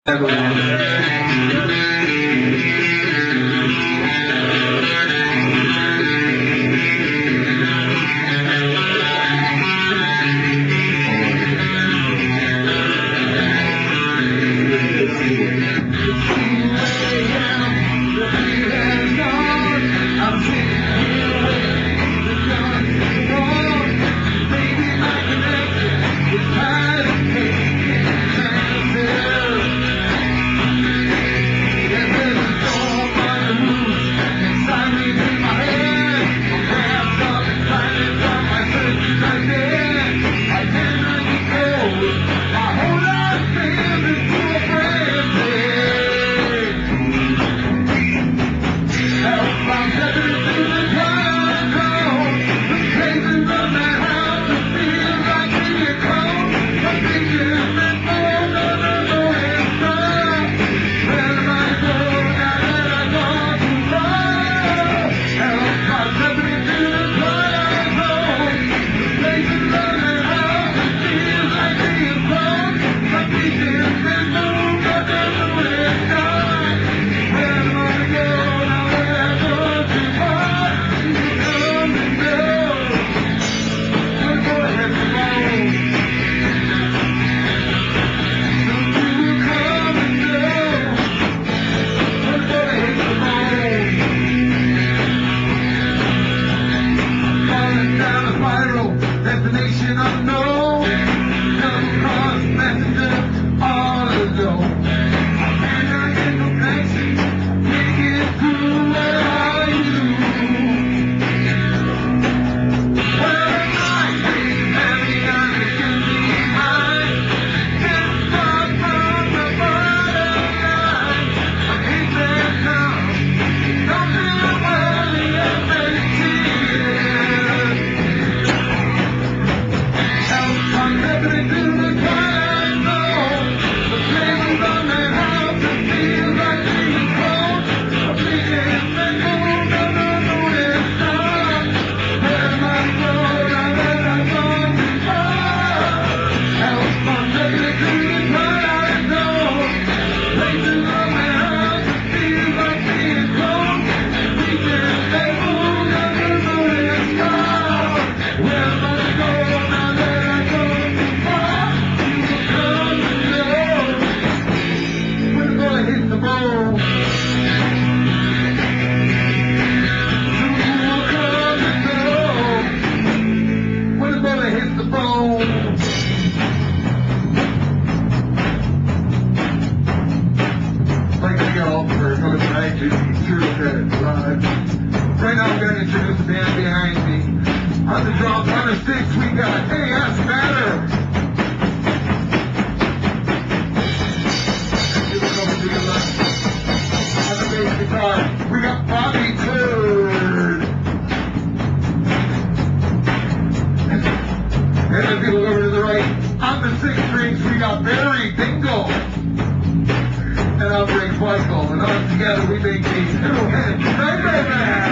Destination unknown, come cross messenger all alone. I cannot get no connection, can't get through. Where are you? Where am I? Every time you give me high, can't start from the bottom line. I hate that now, don't feel worthy of empty. I'm stepping into the twilight zone. The flames on my house, it feels like being cold. I'm thinking that no, it's not. Where am I going? Now that I've gone too far. Help, I'm stepping into the twilight zone. Places on my house, it feels like being cold. I'm thinking that it's not. Where am I going? Now that I've gone too far. We're gonna hit the ball. We're gonna hit the ball. Like we all for going back to turtlehead live. Right now I'm gonna introduce the band behind me. On the drums, on the sticks, we got Hey, Ask Matter. On the bass guitar, we got Bobby Turd. And then people over to the right, on the six strings, we got Barry Dingle. And I'm Rick Michael, and all together we make a turtlehead.